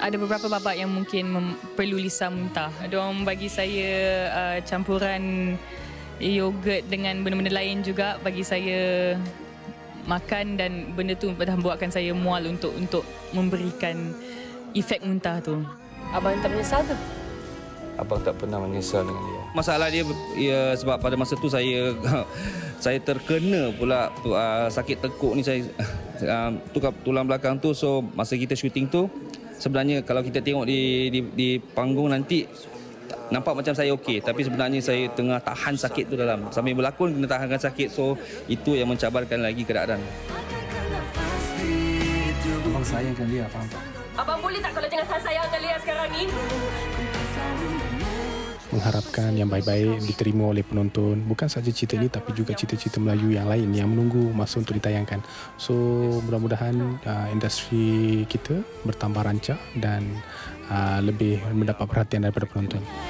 ada beberapa babak yang mungkin perlu Lisa muntah. Diorang bagi saya campuran yogurt dengan benda-benda lain juga bagi saya makan, dan benda tu dah buatkan saya mual untuk memberikan efek muntah tu. Abang tak menyesal ke? Abang tak pernah menyesal dengan dia. Masalah dia sebab pada masa tu saya saya terkena pula sakit tekuk ni, saya tukar tulang belakang tu. So masa kita syuting tu, sebenarnya kalau kita tengok di panggung nanti nampak macam saya okey, tapi sebenarnya saya tengah tahan sakit tu dalam. Sambil berlakon kena tahankan sakit, so itu yang mencabarkan lagi keadaan. Abang sayangkan dia, faham tak? Abang boleh tak kalau jangan sayangkan Lia sekarang ni? Mengharapkan yang baik-baik diterima oleh penonton, bukan saja cerita ini tapi juga cerita-cerita Melayu yang lain yang menunggu masa untuk ditayangkan. So mudah-mudahan industri kita bertambah rancak dan lebih mendapat perhatian daripada penonton.